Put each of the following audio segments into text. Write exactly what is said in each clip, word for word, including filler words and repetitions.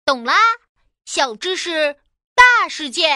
懂啦，小知识，大世界。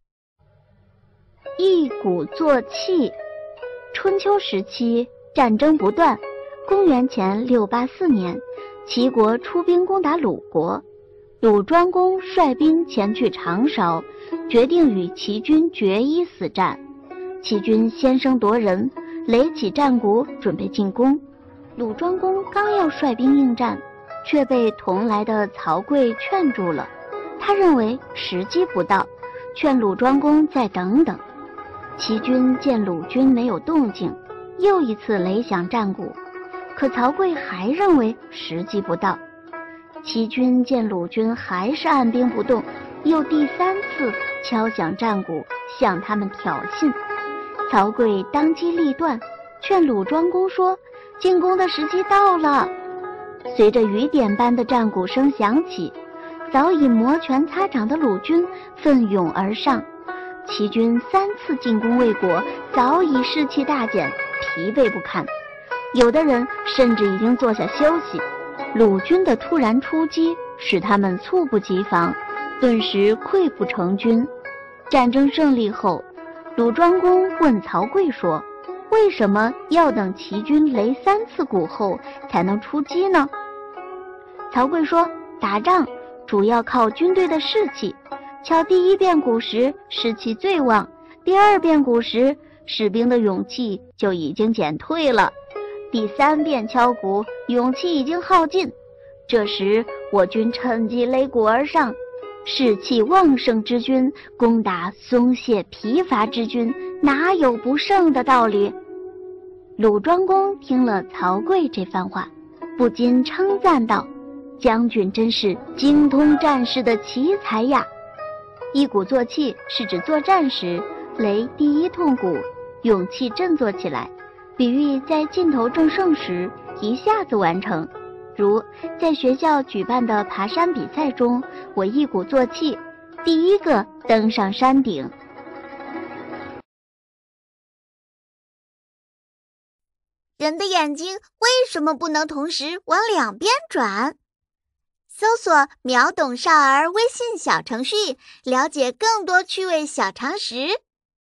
一鼓作气。春秋时期，战争不断。公元前六八四年，齐国出兵攻打鲁国，鲁庄公率兵前去长勺，决定与齐军决一死战。齐军先声夺人，垒起战鼓，准备进攻。鲁庄公刚要率兵应战，却被同来的曹刿劝住了。他认为时机不到，劝鲁庄公再等等。齐军见鲁军没有动静，又一次擂响战鼓，可曹刿还认为时机不到。齐军见鲁军还是按兵不动，又第三次敲响战鼓，向他们挑衅。曹刿当机立断，劝鲁庄公说：进攻的时机到了。随着雨点般的战鼓声响起，早已摩拳擦掌的鲁军奋勇而上。齐军三次进攻未果，早已士气大减，疲惫不堪，有的人甚至已经坐下休息。鲁军的突然出击使他们猝不及防，顿时溃不成军。战争胜利后，鲁庄公问曹刿说：为什么要等齐军擂三次鼓后才能出击呢？曹刿说：打仗主要靠军队的士气，敲第一遍鼓时士气最旺，第二遍鼓时士兵的勇气就已经减退了，第三遍敲鼓勇气已经耗尽，这时我军趁机擂鼓而上，士气旺盛之军攻打松懈疲乏之军，哪有不胜的道理？鲁庄公听了曹刿这番话，不禁称赞道：将军真是精通战事的奇才呀！一鼓作气是指作战时擂第一通鼓，勇气振作起来，比喻在劲头正盛时一下子完成。如在学校举办的爬山比赛中，我一鼓作气，第一个登上山顶。 人的眼睛为什么不能同时往两边转？搜索秒懂少儿微信小程序，了解更多趣味小常识。